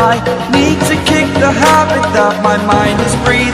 I need to kick the habit that my mind is breathing.